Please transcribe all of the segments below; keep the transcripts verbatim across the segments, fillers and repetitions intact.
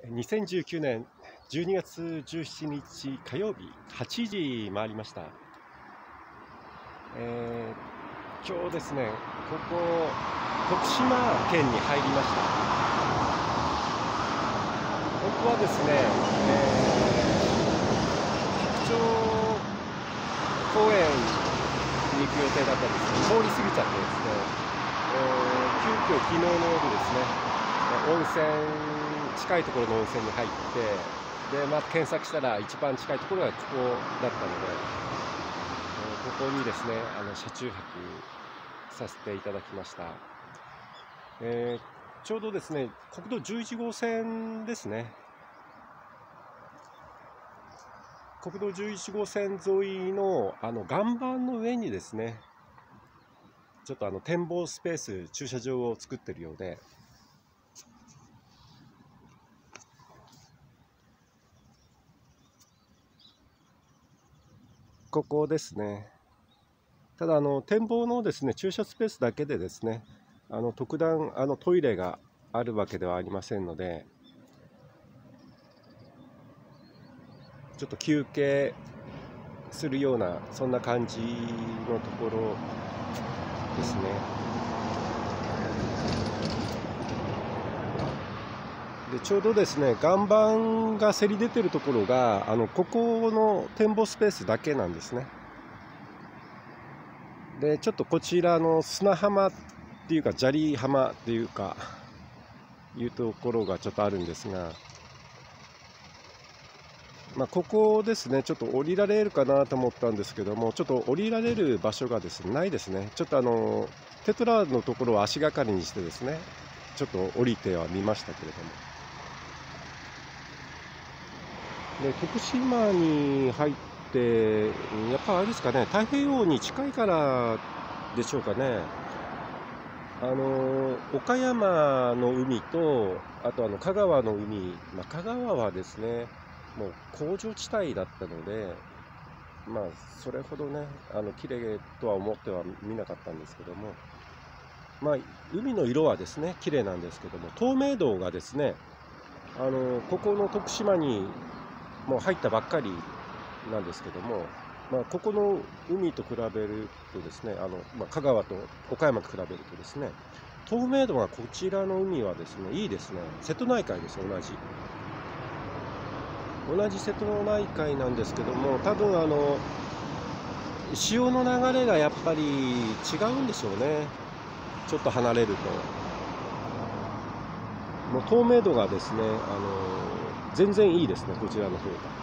にせんじゅうきゅうねんじゅうにがつじゅうしちにち火曜日はちじ回りました。えー、今日ですね、ここ徳島県に入りました。本当はですね、えー、白鳥公園に行く予定だったんですけど、通り過ぎちゃってですね、えー、急遽昨日の夜ですね、温泉近いところの温泉に入って、で、まあ、検索したら一番近いところがここだったので、えー、ここにですね、あの車中泊させていただきました。えー、ちょうどですね、国道じゅういちごうせんですね。国道じゅういちごうせん沿いのあの岩盤の上にですね、ちょっとあの展望スペース、駐車場を作ってるようで、ここですね。ただあの展望のですね、駐車スペースだけでですね、あの特段あのトイレがあるわけではありませんので、ちょっと休憩するようなそんな感じのところですね。でちょうどですね、岩盤がせり出てるところがあのここの展望スペースだけなんですね。でちょっとこちらの砂浜っていうか砂利浜っていうかいうところがちょっとあるんですが、まあ、ここですね、ちょっと降りられるかなと思ったんですけども、ちょっと降りられる場所がですね、ないですね。ちょっとあのテトラのところを足がかりにしてですね、ちょっと降りてはみましたけれども。で徳島に入って、やっぱあれですかね、太平洋に近いからでしょうかね。あの岡山の海と、あとあの香川の海、まあ、香川はですね、もう工場地帯だったので、まあそれほどね、あの綺麗とは思っては見なかったんですけども、まあ海の色はですね綺麗なんですけども、透明度がですね、あのここの徳島にもう入ったばっかりなんですけども、まあ、ここの海と比べるとですね、あの、まあ、香川と岡山と比べるとですね、透明度がこちらの海はですね、いいですね。瀬戸内海です、同じ。同じ瀬戸内海なんですけども、多分あの、潮の流れがやっぱり違うんでしょうね。ちょっと離れると。もう透明度がですね、あの、全然いいですね、こちらの方が。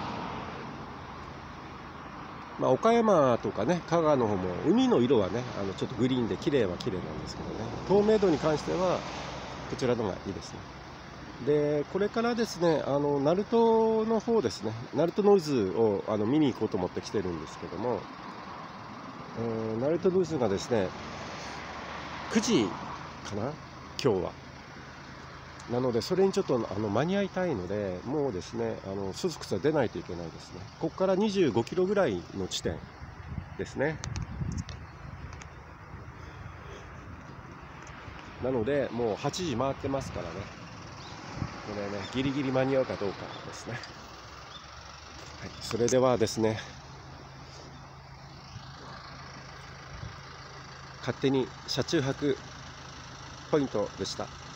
まあ、岡山とかね、香川の方も海の色はね、あのちょっとグリーンで綺麗は綺麗なんですけどね、透明度に関してはこちらの方がいいですね。で、これからですね、あの鳴門の方ですね、鳴門ノイズをあの見に行こうと思って来てるんですけども、えー、鳴門ノイズがですね、くじかな、今日は。なので、それにちょっとあの間に合いたいので、もうですね、あのスーツ靴は出ないといけないですね。ここからにじゅうごキロぐらいの地点ですね。なので、もうはちじ回ってますからね、これね、ギリギリ間に合うかどうかですね。はい、それではですね、勝手に車中泊ポイントでした。